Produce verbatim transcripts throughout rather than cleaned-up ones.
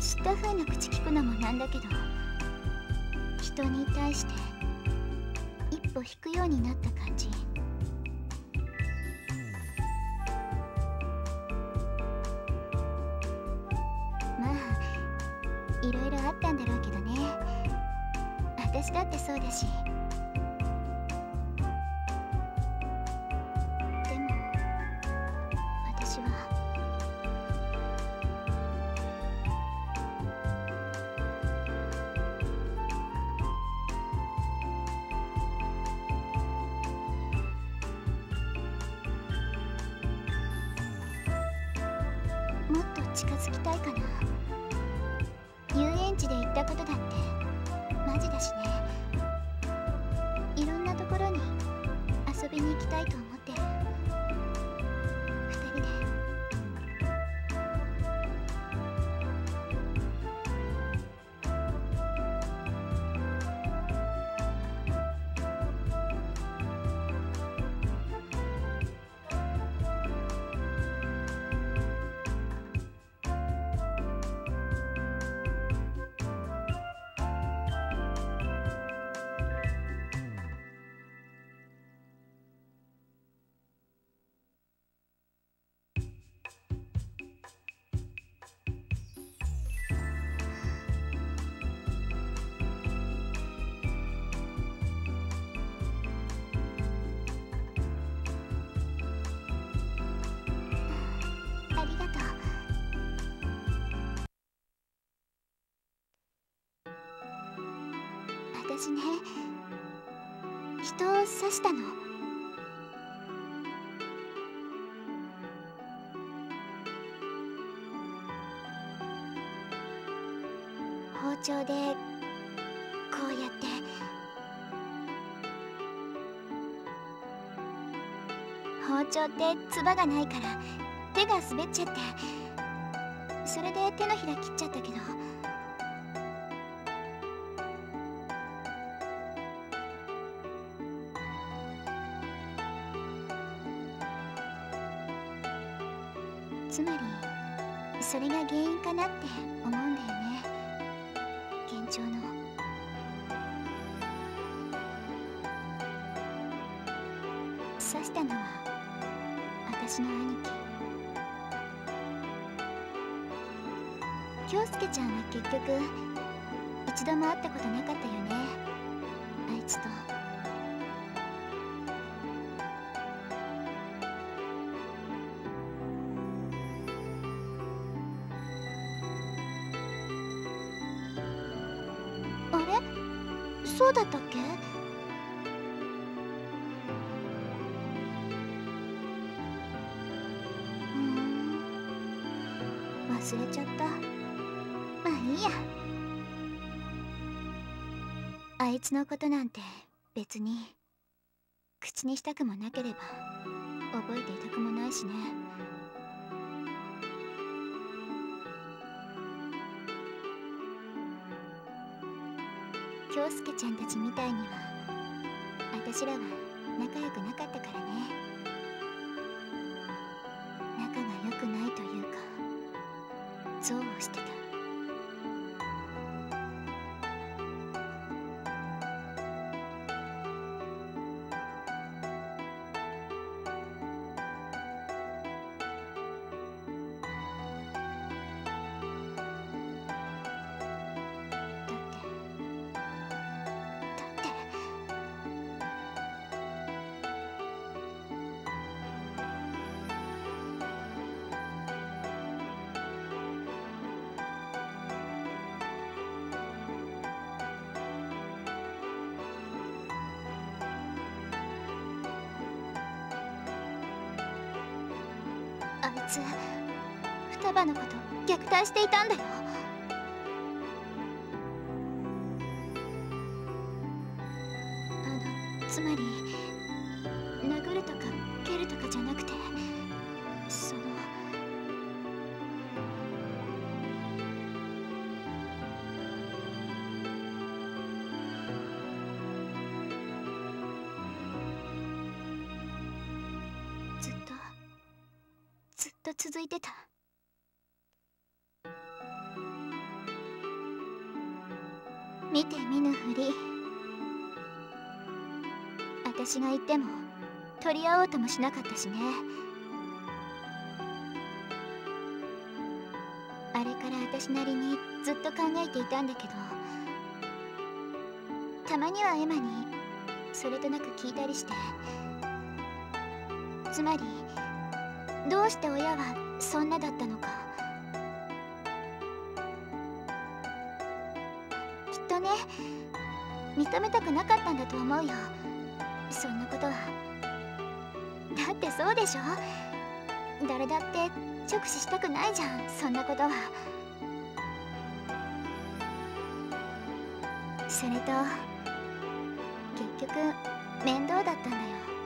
知った風な口聞くのもなんだけど、人に対して一歩引くようになった感じ。まあいろいろあったんだろうけどね。私だってそうだし。でも私はもっと近づきたいかな。遊園地で行ったことだってマジだしね。いろんなところに遊びに行きたいと思ってる。二人で。ありがとう。私ね、人を刺したの。包丁でこうやって。包丁ってつばがないから手が滑っちゃって、それで手のひら切っちゃったけど。つまりそれが原因かなって思うんだよね。幻聴の。刺したのは私の兄貴。京介ちゃんは結局一度も会ったことなかったよね、あいつと。あれ、そうだったっけ？うーん、忘れちゃった。まあいいや。あいつのことなんて別に口にしたくもなければ覚えていたくもないしね。京介ちゃんたちみたいには私らは仲良くなかったからね。仲が良くないというか憎悪してた。あいつ双葉のこと虐待していたんだよ。あのつまり殴るとか蹴るとかじゃなくて、そのずっとずっと続いてた。 見て見ぬふり。私が言っても取り合おうともしなかったしね。あれから私なりにずっと考えていたんだけど、たまにはエマにそれとなく聞いたりして。つまりどうして親はそんなだったのか。きっとね、認めたくなかったんだと思うよ、そんなことは。だってそうでしょ、誰だって直視したくないじゃん、そんなことは。それと結局面倒だったんだよ。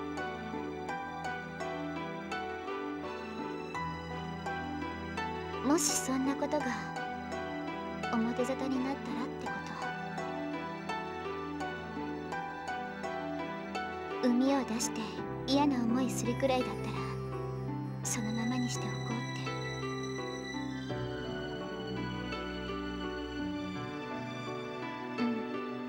もしそんなことが表沙汰になったらってこと。海を出して嫌な思いするくらいだったらそのままにしておこうって。うん。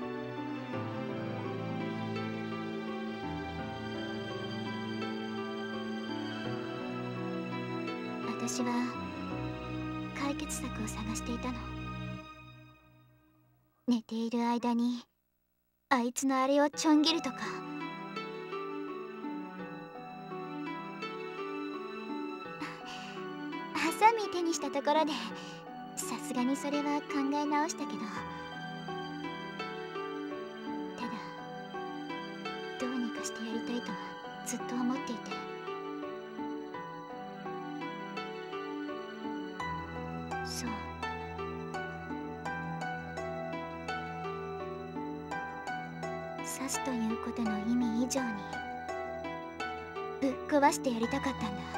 私は解決策を探していたの。寝ている間にあいつのあれをちょん切るとか。ハサミ手にしたところでさすがにそれは考え直したけど、ただどうにかしてやりたいとはずっと思っていて。そう、刺すということの意味以上にぶっ壊してやりたかったんだ。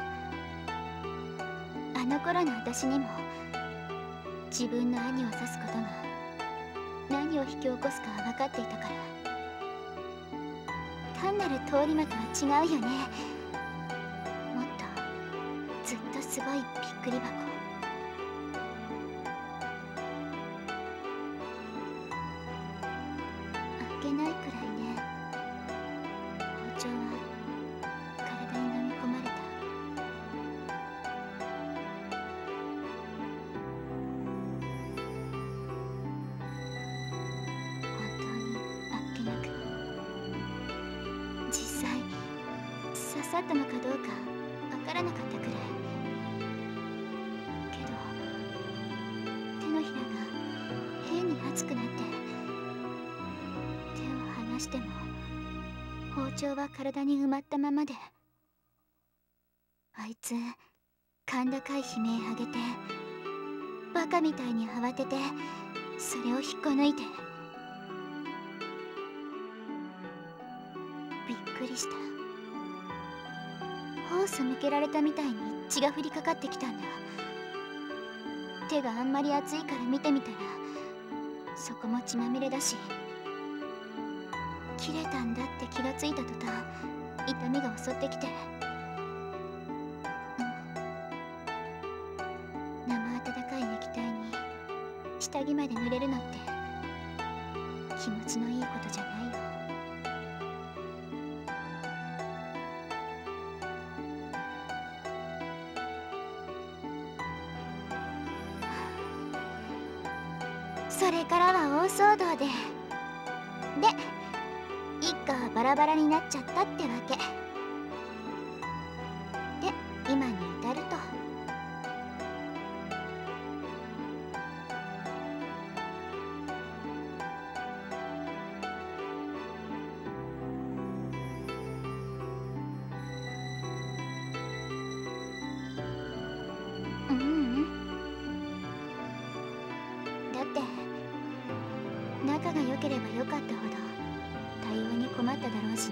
あの頃の私にも自分の兄を刺すことが何を引き起こすかは分かっていたから。単なる通り魔とは違うよね。もっとずっとすごいびっくり箱。開けないくらいね。包丁は体に飲み込まれた。本当にあっけなく。実際刺さったのかどうかわからなかったくらい。けど手のひらが変に熱くなって、手を離しても包丁は体に埋まったままで。あいつ甲高い悲鳴上げてバカみたいに慌ててそれを引っこ抜いて。びっくりした。ホース向けられたみたいに血が降りかかってきたんだ。手があんまり熱いから見てみたらそこも血まみれだし、切れたんだって気がついた途端痛みが襲ってきて、うん、生温かい液体に下着まで濡れるのって気持ちのいいことじゃないよ。それからは大騒動で、で一家はバラバラになっちゃったってわけで、今に至ると。ううん、だって仲が良ければ良かったほど対応に困っただろうしね。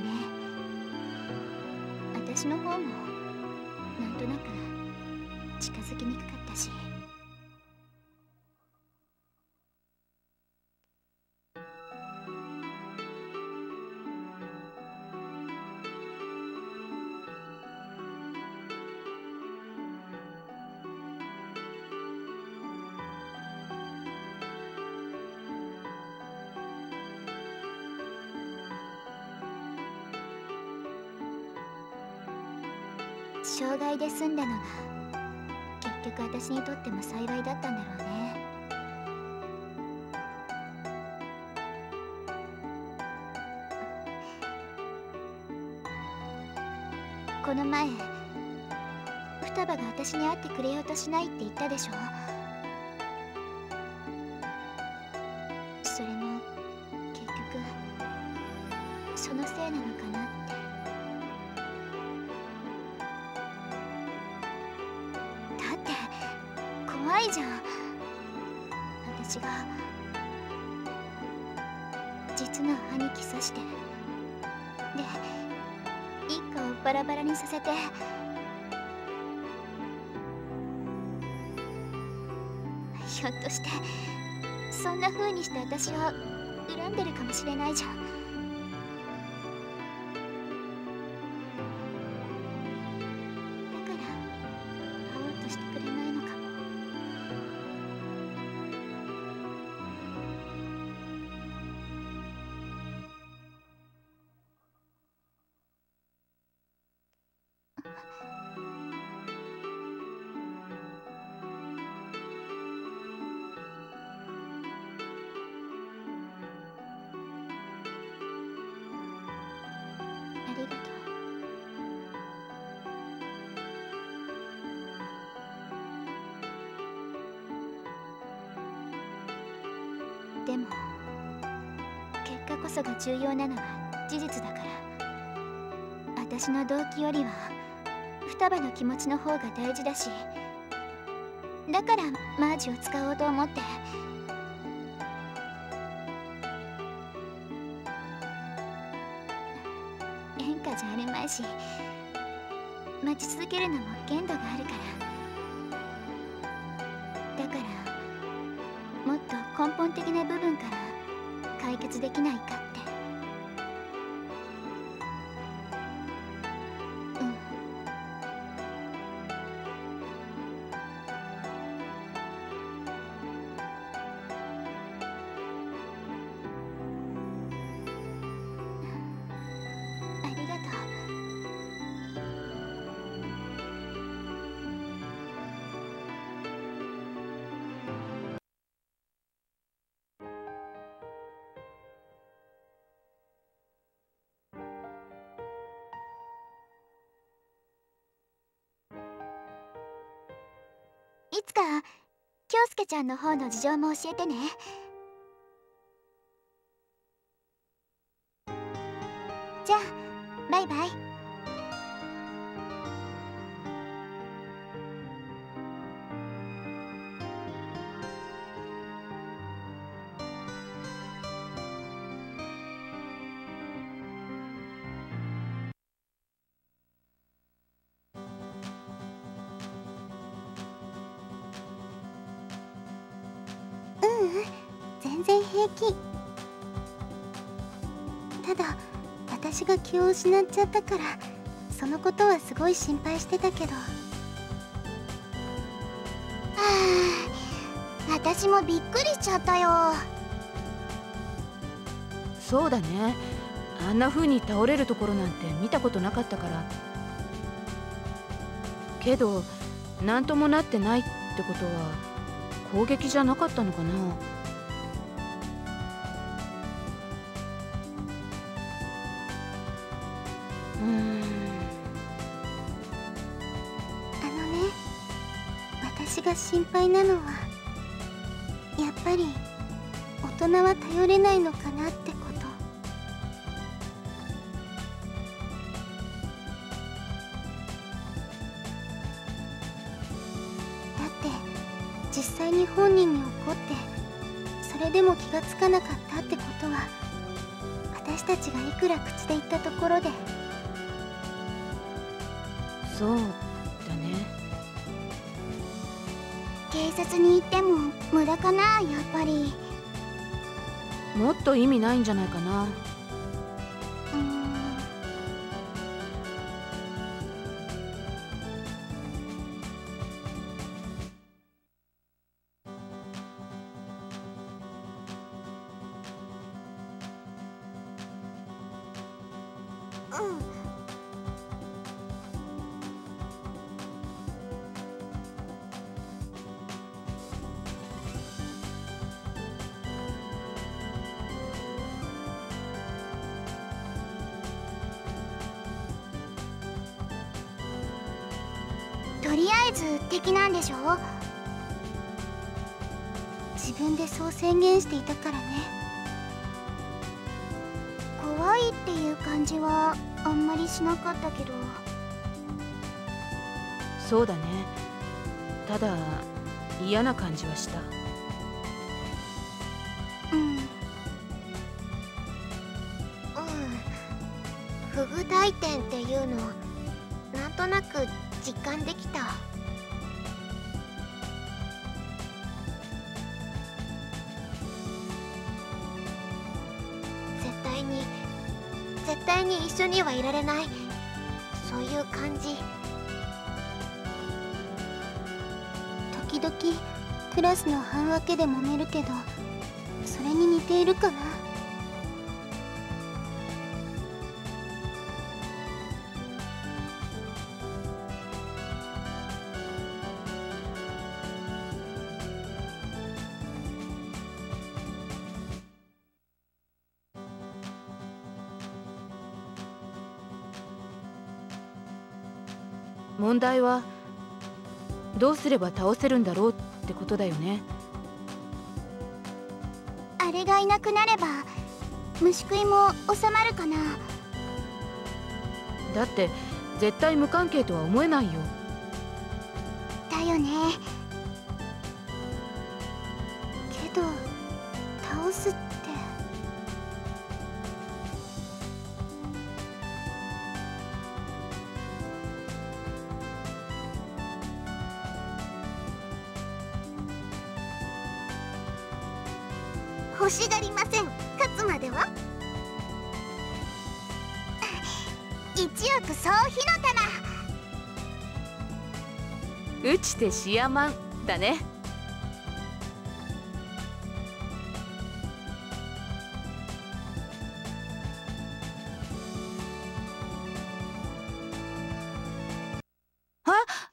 私の方もなんとなく近づきにくかったし。 障害で済んだのが結局私にとっても幸いだったんだろうね。この前双葉が私に会ってくれようとしないって言ったでしょ。それも結局そのせいなのかなって。だって怖いじゃん。私が実の兄貴刺してで一家をバラバラにさせて、ひょっとしてそんな風にして私を恨んでるかもしれないじゃん。だから会おうとしてくれないのかも。ありがとう。でも結果こそが重要なのは事実だから、私の動機よりは双葉の気持ちの方が大事だし、だからマージを使おうと思って。演歌じゃあるまいし、待ち続けるのも限度があるから。だからもっと根本的な部分から解決できないかって。うん。ありがとう。いつか京介ちゃんの方の事情も教えてね。じゃあバイバイ。ううん、全然平気。ただ私が気を失っちゃったから、そのことはすごい心配してたけど。はあ、私もびっくりしちゃったよ。 そうだね、あんな風に倒れるところなんて見たことなかったから。けど何ともなってないってことは攻撃じゃなかったのかな。うーん。 あのね、私が心配なのはやっぱり大人は頼れないのかなってこと。だって実際に本人に怒ってそれでも気がつかなかったってことは、私たちがいくら口で言ったところで。 そうだね。 警察に行っても無駄かな、やっぱり。 もっと意味ないんじゃないかな。 うーん。うん。 とりあえず敵なんでしょ。自分でそう宣言していたからね。怖いっていう感じはあんまりしなかったけど。 そうだね。ただ嫌な感じはした。 うんうん。不具体点っていうのなんとなく実感できた。絶対に絶対に一緒にはいられない、そういう感じ。時々クラスの半分けで揉めるけど、それに似ているかな。 問題はどうすれば倒せるんだろうってことだよね。 あれがいなくなれば虫食いも収まるかな。 だって絶対無関係とは思えないよ。 だよね。けど倒すって。欲しがりません。勝つまでは一億総火の玉。 打ちてシアマンだね。あっ、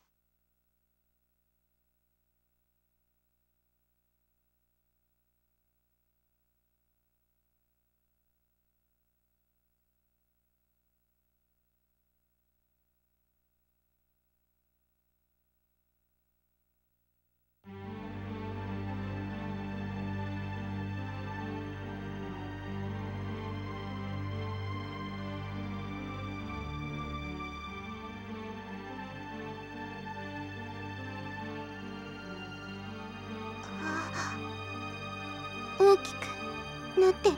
大きくなってる。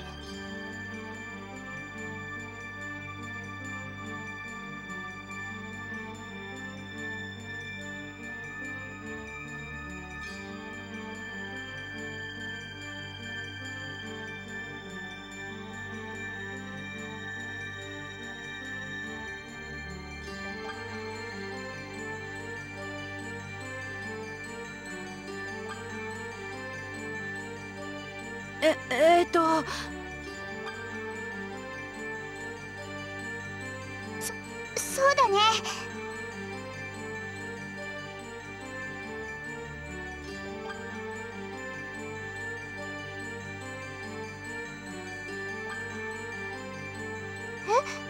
ええー、っとそそうだね。え